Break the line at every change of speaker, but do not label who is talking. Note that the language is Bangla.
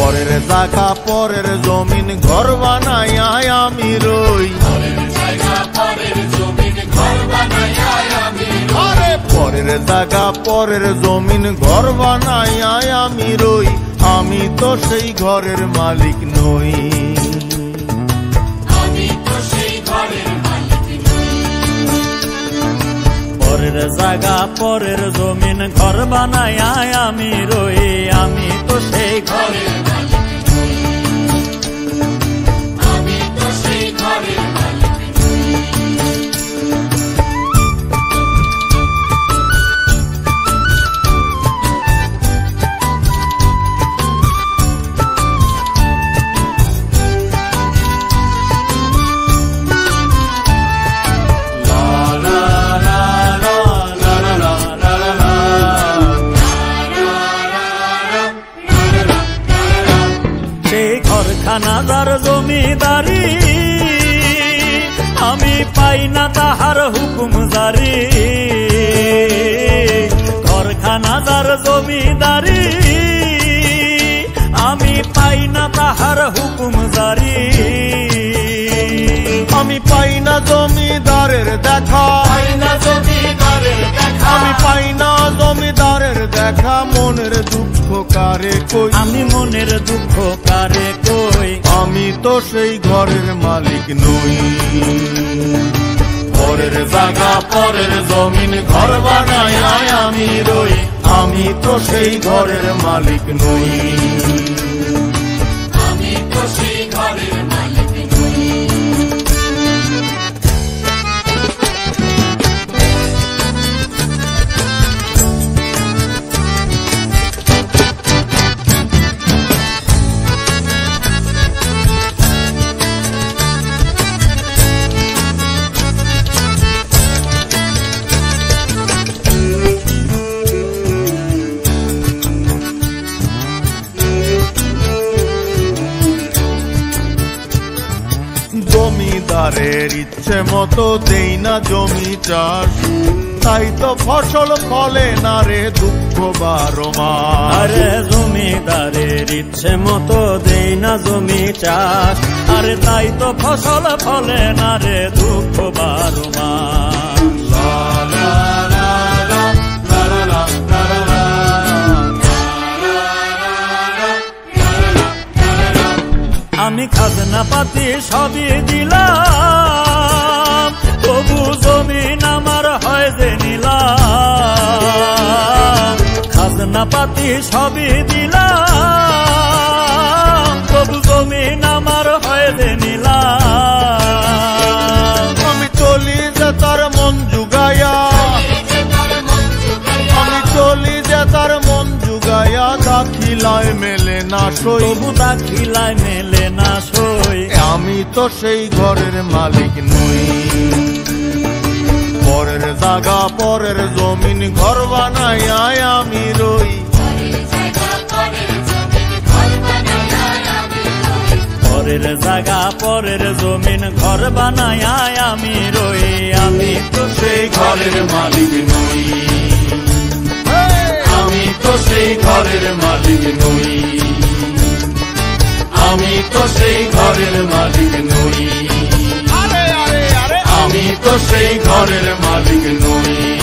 পরের জায়গা পরের জমিন ঘর বানাইয়া আমি রই। আরে পরের জায়গা পরের জমিন ঘর বানাইয়া আমি রই, আমি তো সেই ঘরের মালিক নই।
পরের জায়গা পরের জমিন ঘর বানাইয়া আমি রই, আমি তো সেই ঘরের মালিক নই। আমি তো সেই ঘরের মালিক নই। ঘরখানাদার জমিদারি আমি পাই না তাহার হুকুম জারি। ঘরখানাদার জমিদারি আমি পাই না তাহার হুকুম জারি।
আমি পাই না জমিদারের দেখা, আমি পাই না জমিদারের দেখা, মনের দুঃখ কারে কই,
আমি মনের দুঃখ কারে কই।
আমি তো সেই ঘরের মালিক নই। পরের জায়গা পরের জমিন ঘর বানাইয়া আমি রই, আমি তো সেই ঘরের মালিক নই।
আমি তো সেই ঘরের মালিক নই।
জমিদারের ইচ্ছে মতো দেই না জমি চাষ, তাই তো ফসল ফলে না রে দুঃখ 12 মাস।
আরে জমিদারের ইচ্ছে মতো দেই না জমি চাষ, আরে তাই তো ফসল ফলে না রে দুঃখ 12 মাস। আমি খাজনা পাতি সবই দিলাম, তবু জমিন আমার হয় যে নিলাম। খাজনা পাতি সবই দিলাম, তবু জমিন আমার হয় যে নিলাম।
আমি চলি যে তার মন জুগাইয়া, আমি চলি যে তার মন জুগাইয়া, দাখিলায় মেলে না সই,
তবু দাখিলায় মেলে না সই।
আমি তো সেই ঘরের মালিক নই। পরের জায়গা পরের জমিন ঘর বানাইয়া আমি রই,
পরের জায়গা পরের জমিন ঘর বানাইয়া আমি রই, আমি তো সেই ঘরের মালিক নই।
আমি তো সেই ঘরের মালিক নই। আমি তো সেই ঘরের মালিক নই। আমি তো সেই ঘরের মালিক নই।